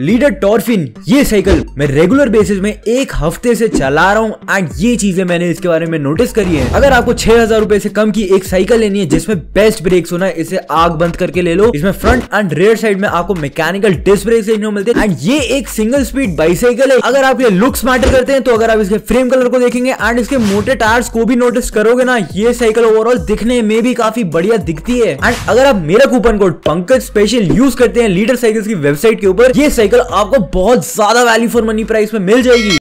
Leader टॉर्फिन, ये cycle मैं regular basis में एक हफ्ते से चला रहा हूँ एंड ये चीजें मैंने इसके बारे में नोटिस करी है। अगर आपको 6000 रुपए से कम की एक साइकिल लेनी है जिसमें बेस्ट ब्रेक्स होना है, इसे आग बंद करके ले लो। इसमें फ्रंट एंड रेयर साइड में आपको मैकेनिकल डिस्क ब्रेक देखने को मिलते हैं एंड ये एक सिंगल स्पीड बाइसाइकिल है। अगर आप ये लुक्स मैटर करते हैं तो अगर आप इसके फ्रेम कलर को देखेंगे एंड इसके मोटे टायर्स को भी नोटिस करोगे ना, ये साइकिल ओवरऑल दिखने में भी काफी बढ़िया दिखती है। एंड अगर आप मेरा coupon code Pankaj special use करते हैं लीडर साइकिल्स की वेबसाइट के ऊपर, ये साइकिल आपको बहुत ज्यादा वैल्यू फॉर मनी प्राइस में मिल जाएगी।